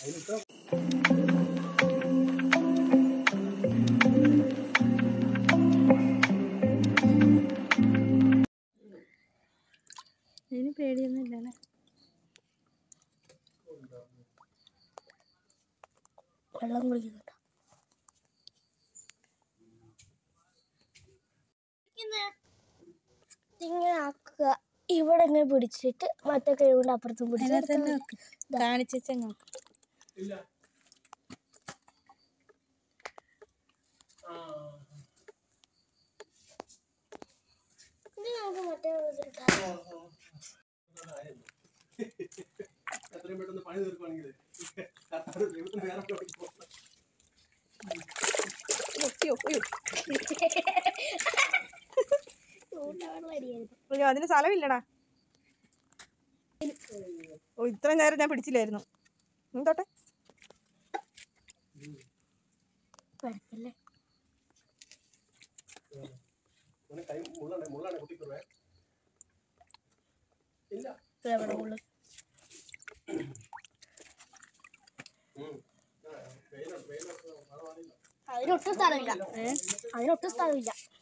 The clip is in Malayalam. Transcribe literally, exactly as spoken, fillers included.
ഇതിന് പേടിയൊന്നുമില്ലല്ലേ? വെള്ളം കുടിക്കുന്നുണ്ട്. ഇങ്ങനെ ആക്കുക, ഇവിടെ ഇങ്ങനെ പിടിച്ചിട്ട് മറ്റേ കൈ കൊണ്ട് അപ്പുറത്തും പിടിച്ചിട്ട് കാണിച്ചു നോക്ക്. നമുക്ക് മറ്റേ എത്രയും പെട്ടെന്ന് പണി തീർക്കുവാണെങ്കിൽ അതിന് സ്ഥലമില്ലടാ. ഓ ഇത്രയും നേരം ഞാൻ പിടിച്ചില്ലായിരുന്നു. എന്തോട്ടെ അതിനൊട്ടും സ്ഥലമില്ല, അതിനൊട്ടും സ്ഥലമില്ല.